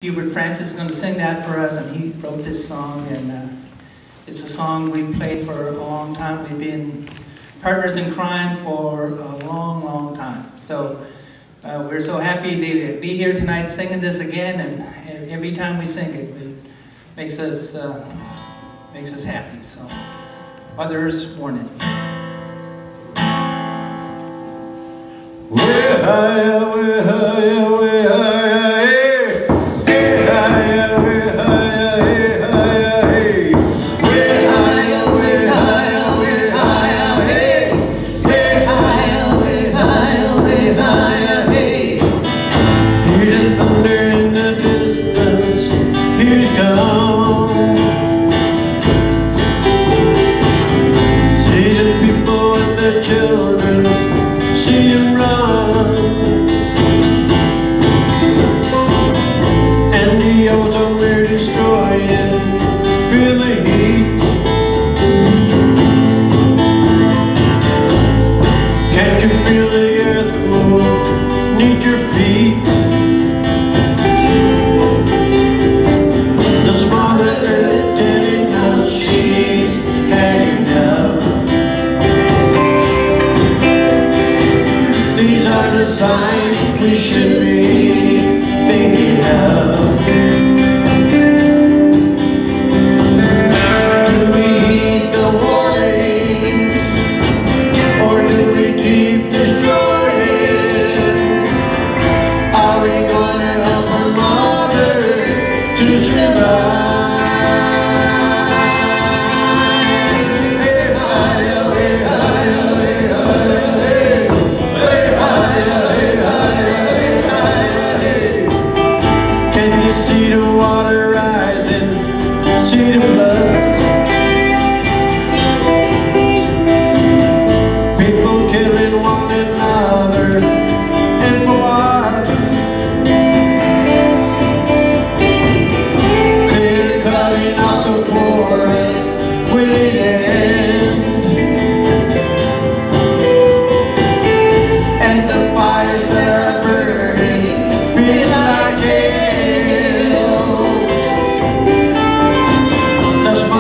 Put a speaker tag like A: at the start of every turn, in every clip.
A: Hubert Francis is going to sing that for us, and he wrote this song, and it's a song we've played for a long time. We've been partners in crime for a long, long time. So we're so happy to be here tonight singing this again, and every time we sing it, it makes us happy. So, Mother's Warning.
B: Way higher, way higher, way higher, hey. Way higher, way higher, hey, higher, hey. Way higher, way higher, way higher, hey. Way higher, way higher, way higher, hey. Hear the thunder in the distance, here it comes. See the people with their children, see them run, and the ozone we're destroying, feel the heat. Can't you feel the earth move, need your feet? The smaller earth is enough, she's had enough. These are the signs we should be thinking of. Do we heed the warnings, or do we keep destroying? Are we gonna help a mother to survive? Hey, higher, way higher, way higher, hey. Way higher, way higher, way higher, hey. Can you see the water rising? See the floods? People killing one another, and for what? Clear cutting off the forest, will it end? And the fires that are burning feel like hell. The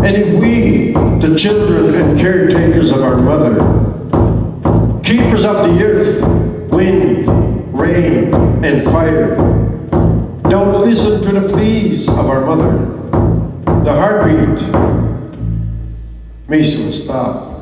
B: And if we, the children and caretakers of our mother, keepers of the earth, wind, rain, and fire, don't listen to the pleas of our mother, the heartbeat may soon stop.